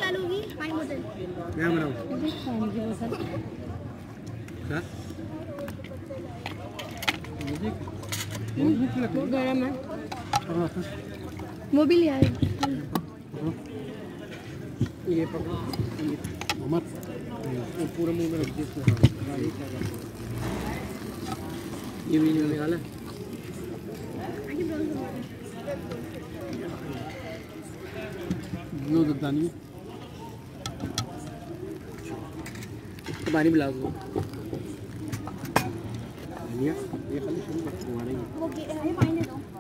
क्या लोगी? पानी बोतल। क्या बनाऊं? सर वो गरम है। वो भी ले आए। ये पकड़ो मत ये पूरा मुंह में रख दे इसमें। ये भी निकाला नो दत्तानी इसको पानी पिला दो। ये खाली शुरू में तुम्हारे वो पानी दे दो।